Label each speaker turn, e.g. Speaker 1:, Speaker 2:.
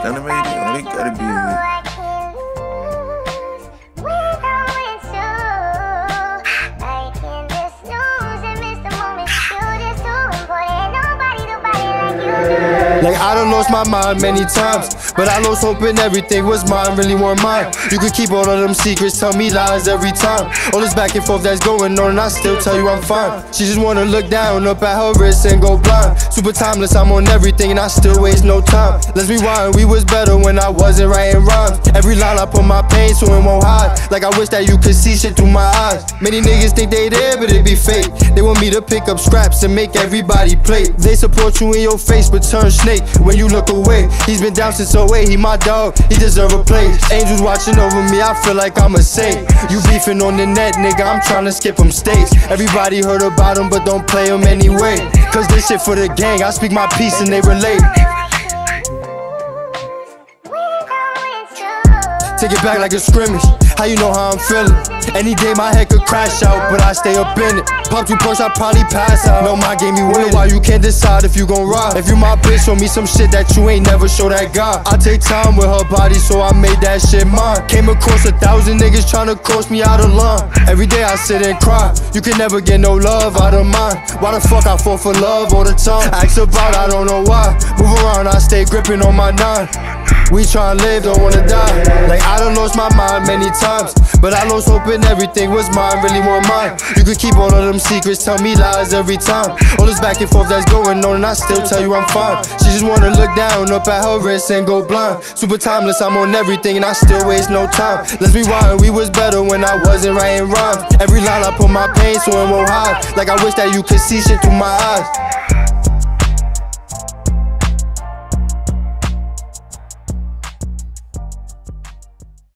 Speaker 1: None of it gotta be me.
Speaker 2: Like I done lost my mind many times, but I lost hope in everything was mine, really weren't mine. You could keep all of them secrets, tell me lies every time. All this back and forth that's going on and I still tell you I'm fine. She just wanna look down, up at her wrist and go blind. Super timeless, I'm on everything and I still waste no time. Let's rewind, we was better when I wasn't writing rhymes. Every line I put my pain so it won't hide. Like I wish that you could see shit through my eyes. Many niggas think they there but it be fake. They want me to pick up scraps and make everybody play. They support you in your face but turn snake when you look away. He's been down since 08, he my dog, he deserve a place. Angels watching over me, I feel like I'm a saint. You beefing on the net, nigga, I'm tryna skip them states. Everybody heard about him, but don't play him anyway. Cause this shit for the gang, I speak my piece and they relate. Take it back like a scrimmage, how you know how I'm feeling? Any day my head could crash out, but I stay up in it. Pop 2 punch, I probably pass out. No, my game you win. Why you can't decide if you gon' ride? If you my bitch, show me some shit that you ain't never show that guy. I take time with her body, so I made that shit mine. Came across 1,000 niggas tryna cross me out of line. Every day I sit and cry, you can never get no love out of mine. Why the fuck I fall for love all the time? Ask about, I don't know why. Move around, I stay gripping on my 9. We tryna live, don't wanna die. Like I done lost my mind many times, but I lost hope in everything was mine, really weren't mine. You could keep all of them secrets, tell me lies every time. All this back and forth that's going on and I still tell you I'm fine. She just wanna look down, up at her wrist and go blind. Super timeless, I'm on everything and I still waste no time. Let's rewind, we was better when I wasn't writing rhymes. Every line I put my pain so it won't hide. Like I wish that you could see shit through my eyes.